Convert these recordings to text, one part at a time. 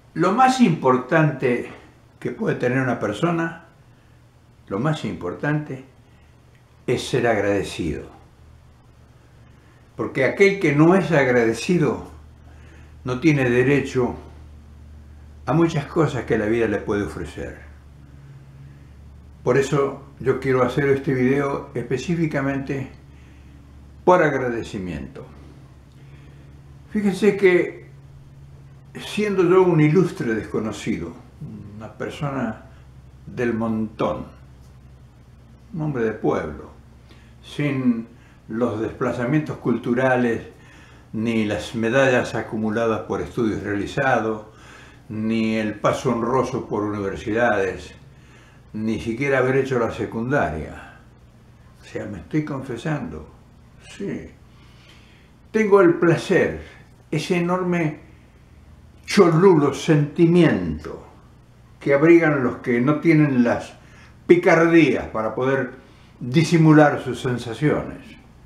Lo más importante que puede tener una persona, lo más importante es ser agradecido. Porque aquel que no es agradecido no tiene derecho a muchas cosas que la vida le puede ofrecer. Por eso yo quiero hacer este video específicamente por agradecimiento. Fíjense que siendo yo un ilustre desconocido, una persona del montón, un hombre de pueblo, sin los desplazamientos culturales, ni las medallas acumuladas por estudios realizados, ni el paso honroso por universidades, ni siquiera haber hecho la secundaria. O sea, me estoy confesando, sí. Tengo el placer, ese enorme cholulo sentimiento que abrigan los que no tienen las picardías para poder disimular sus sensaciones.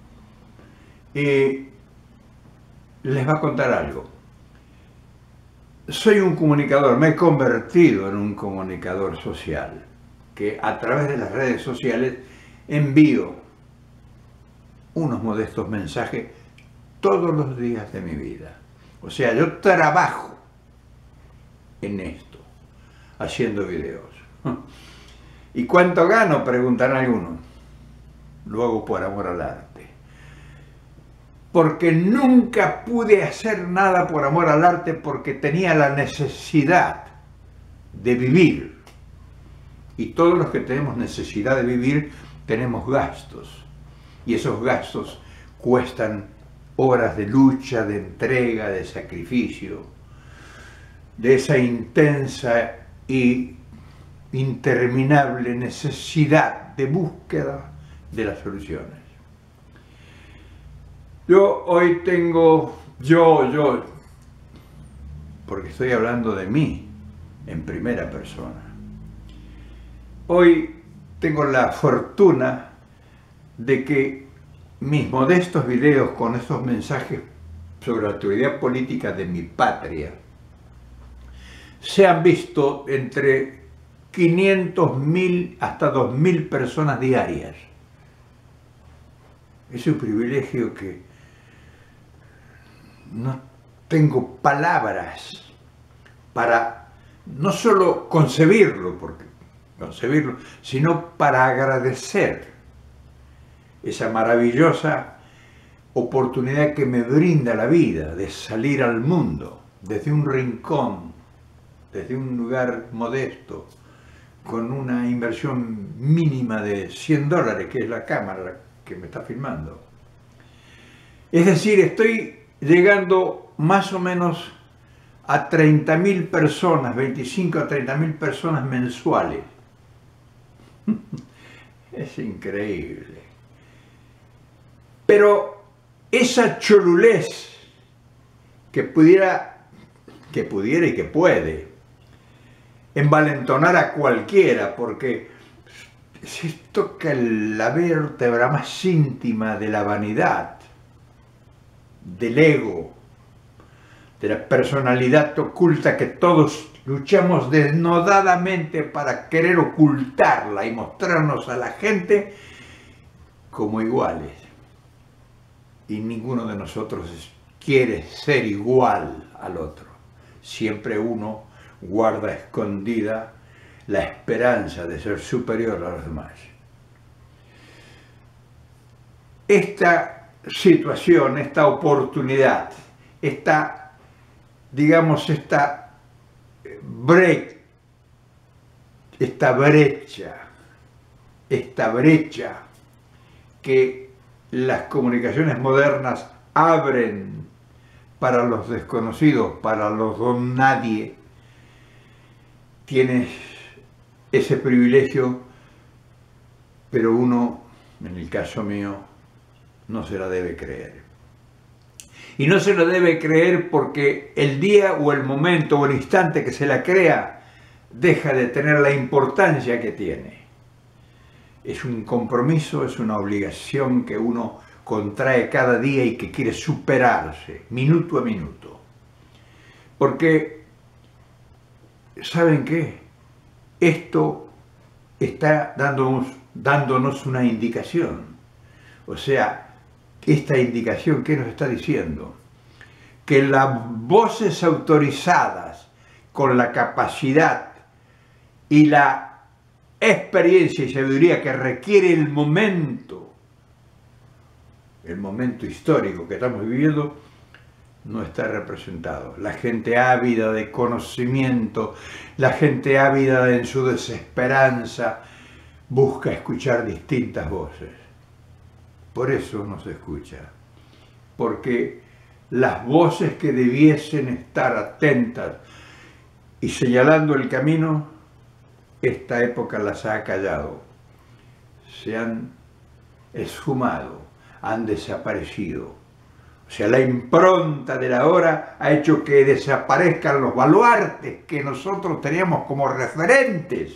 Y les va a contar algo. Soy un comunicador, me he convertido en un comunicador social, que a través de las redes sociales envío unos modestos mensajes todos los días de mi vida. O sea, yo trabajo en esto, haciendo videos. ¿Y cuánto gano?, preguntarán algunos. Lo hago por amor al arte. Porque nunca pude hacer nada por amor al arte porque tenía la necesidad de vivir. Y todos los que tenemos necesidad de vivir tenemos gastos. Y esos gastos cuestan horas de lucha, de entrega, de sacrificio, de esa intensa y interminable necesidad de búsqueda de las soluciones. Yo hoy tengo, porque estoy hablando de mí en primera persona. Hoy tengo la fortuna de que mis modestos videos con estos mensajes sobre la actualidad política de mi patria se han visto entre 500.000 hasta 2.000 personas diarias. Es un privilegio que no tengo palabras para no solo concebirlo, sino para agradecer esa maravillosa oportunidad que me brinda la vida de salir al mundo desde un rincón, desde un lugar modesto, con una inversión mínima de $100, que es la cámara que me está filmando. Es decir, estoy llegando más o menos a 30.000 personas, 25 a 30.000 personas mensuales. Es increíble. Pero esa cholulez que pudiera y que puede envalentonar a cualquiera, porque se toca la vértebra más íntima de la vanidad, del ego, de la personalidad oculta que todos luchamos desnudadamente para querer ocultarla y mostrarnos a la gente como iguales. Y ninguno de nosotros quiere ser igual al otro. Siempre uno guarda escondida la esperanza de ser superior a los demás. Esta situación, esta oportunidad, esta brecha que las comunicaciones modernas abren para los desconocidos, para los don nadie, tienes ese privilegio, pero uno, en el caso mío, no se la debe creer. Y no se la debe creer porque el día o el momento o el instante que se la crea deja de tener la importancia que tiene. Es un compromiso, es una obligación que uno contrae cada día y que quiere superarse, minuto a minuto. Porque ¿saben qué? Esto está dándonos una indicación. O sea, esta indicación, ¿qué nos está diciendo? Que las voces autorizadas con la capacidad y la experiencia y sabiduría que requiere el momento histórico que estamos viviendo, no está representado. La gente ávida de conocimiento, la gente ávida en su desesperanza, busca escuchar distintas voces. Por eso no se escucha. Porque las voces que debiesen estar atentas y señalando el camino, esta época las ha callado. Se han esfumado, han desaparecido. O sea, la impronta de la hora ha hecho que desaparezcan los baluartes que nosotros teníamos como referentes.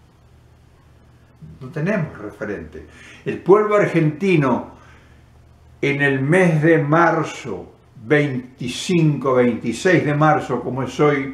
No tenemos referentes. El pueblo argentino en el mes de marzo, 25, 26 de marzo, como es hoy,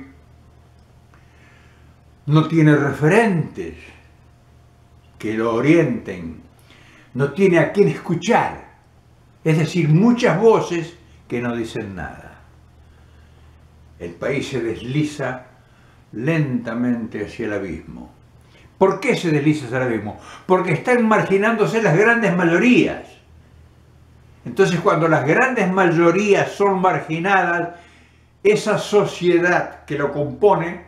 no tiene referentes que lo orienten, no tiene a quién escuchar. Es decir, muchas voces que no dicen nada. El país se desliza lentamente hacia el abismo. ¿Por qué se desliza hacia el abismo? Porque están marginándose las grandes mayorías. Entonces, cuando las grandes mayorías son marginadas, esa sociedad que lo compone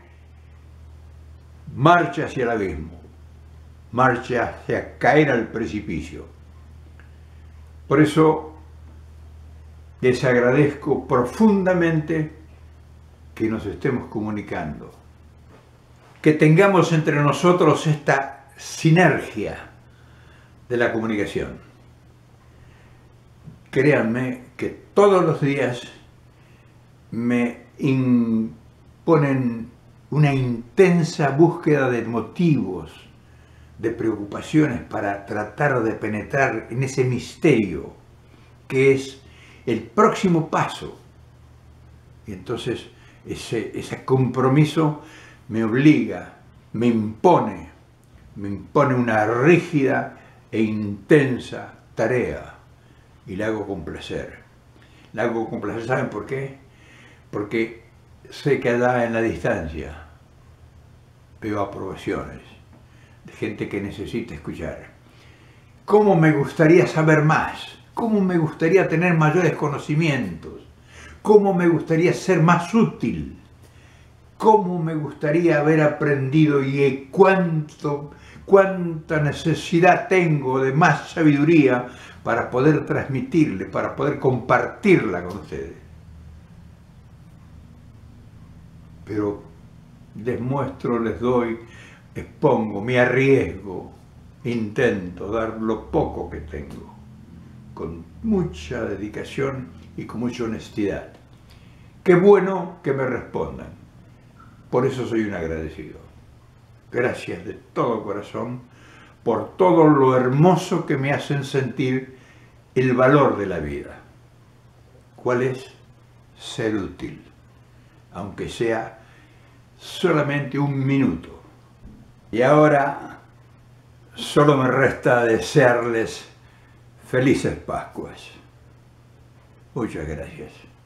marcha hacia el abismo, marcha hacia caer al precipicio. Por eso les agradezco profundamente que nos estemos comunicando, que tengamos entre nosotros esta sinergia de la comunicación. Créanme que todos los días me imponen una intensa búsqueda de motivos, de preocupaciones para tratar de penetrar en ese misterio que es el próximo paso. Y entonces ese compromiso me obliga, me impone una rígida e intensa tarea y la hago con placer. La hago con placer, ¿saben por qué? Porque sé que allá en la distancia veo aprobaciones de gente que necesita escuchar. ¿Cómo me gustaría saber más? ¿Cómo me gustaría tener mayores conocimientos? ¿Cómo me gustaría ser más útil? ¿Cómo me gustaría haber aprendido y cuánta necesidad tengo de más sabiduría para poder transmitirle, para poder compartirla con ustedes? Pero les muestro, les doy, expongo, me arriesgo, intento dar lo poco que tengo, con mucha dedicación y con mucha honestidad. Qué bueno que me respondan. Por eso soy un agradecido. Gracias de todo corazón por todo lo hermoso que me hacen sentir el valor de la vida. ¿Cuál es? Ser útil, aunque sea solamente un minuto. Y ahora solo me resta desearles felices Pascuas. Muchas gracias.